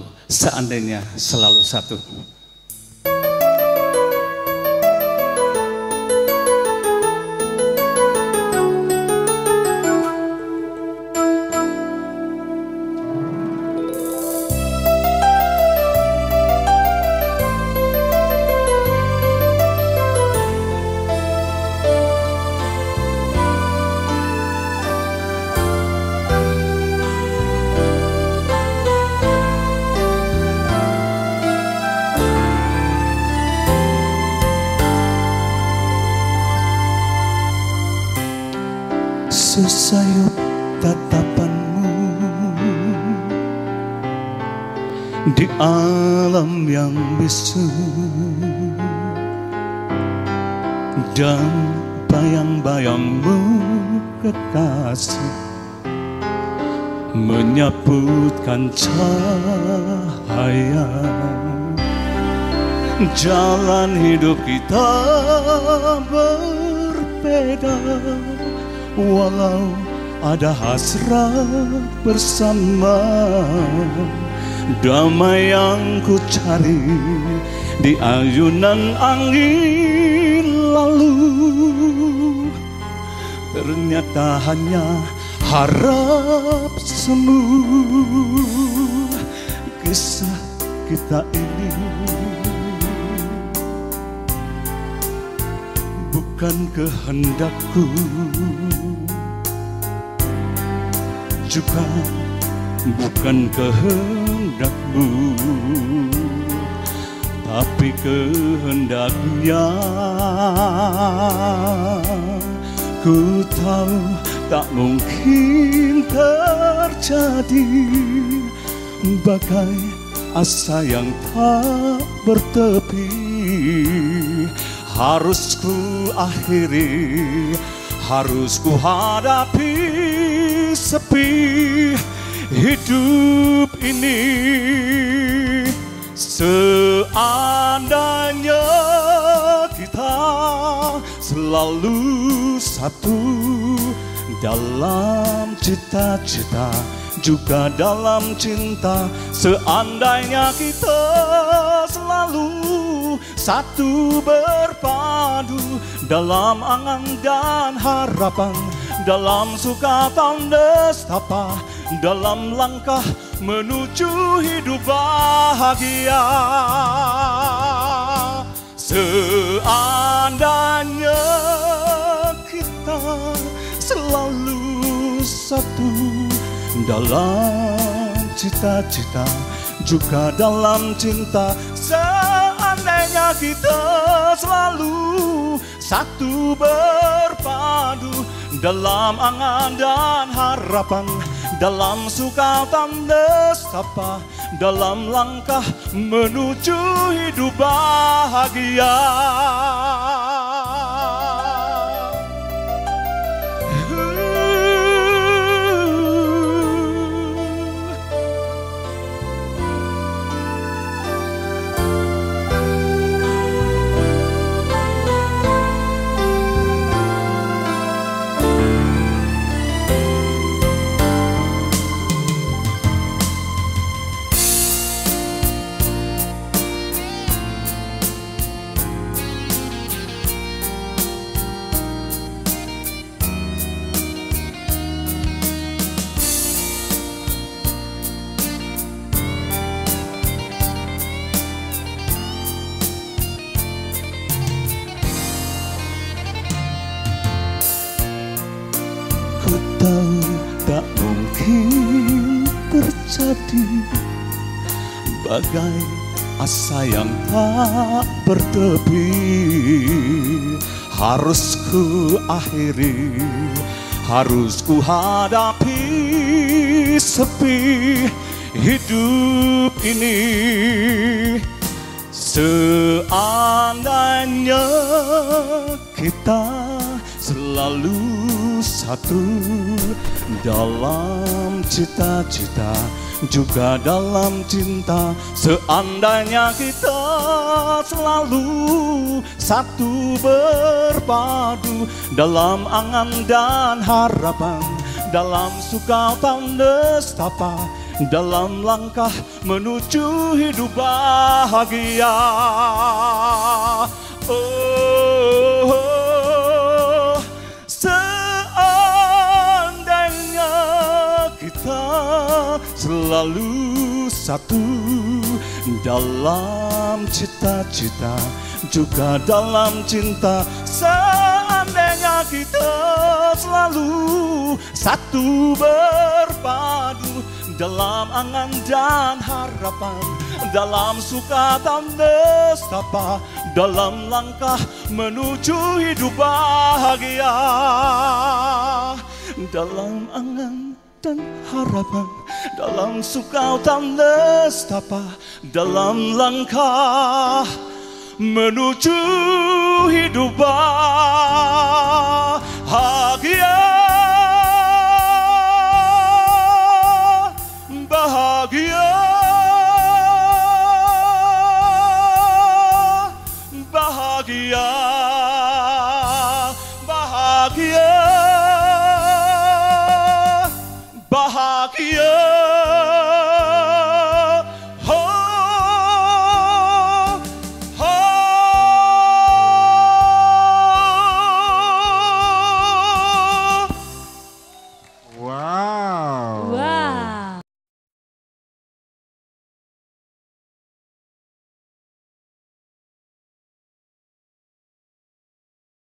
lagu Seandainya Selalu Satu. Sesayup tatapanmu di alam yang bisu, dan bayang-bayangmu kekasih menyaputkan cahaya jalan hidup kita berbeda. Walau ada hasrat bersama, damai yang ku cari di ayunan angin lalu, ternyata hanya harap semu. Kisah kita ini bukan kehendakku, juga bukan kehendakmu, tapi kehendaknya. Ku tahu tak mungkin terjadi, bagai asa yang tak bertepi. Harus ku akhiri, harus ku hadapi sepi hidup ini. Seandainya kita selalu satu dalam cita-cita, juga dalam cinta. Seandainya kita selalu satu berpadu dalam angan dan harapan, dalam suka dan nestapa, dalam langkah menuju hidup bahagia. Seandainya kita selalu satu dalam cita-cita, juga dalam cinta. Seandainya kita selalu satu berpadu dalam angan dan harapan, dalam suka dan nestapa, dalam langkah menuju hidup bahagia. Ku tahu tak mungkin terjadi, bagai asa yang tak bertepi. Harus ku akhiri, harus ku hadapi sepi hidup ini. Seandainya kita selalu satu dalam cita-cita, juga dalam cinta. Seandainya kita selalu satu berpadu dalam angan dan harapan, dalam suka dan nestapa, dalam langkah menuju hidup bahagia. Oh, seandainya kita selalu satu dalam cita-cita juga dalam cinta. Seandainya kita selalu satu berpadu dalam angan dan harapan, dalam suka dan nestapa, dalam langkah menuju hidup bahagia. Dalam angan dan harapan, dalam suka dan nestapa, dalam langkah menuju hidup bahagia. Bahagia, bahagia, bahagia, bahagia.